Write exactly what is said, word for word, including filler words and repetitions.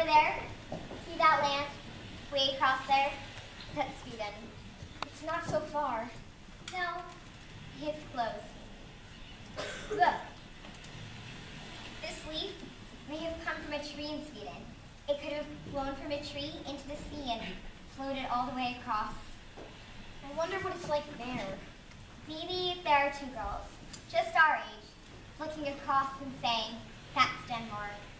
over there? See that land? Way across there? That's Sweden. It's not so far. No, it's close. Look. This leaf may have come from a tree in Sweden. It could have blown from a tree into the sea and floated all the way across. I wonder what it's like there. Maybe there are two girls, just our age, looking across and saying, that's Denmark.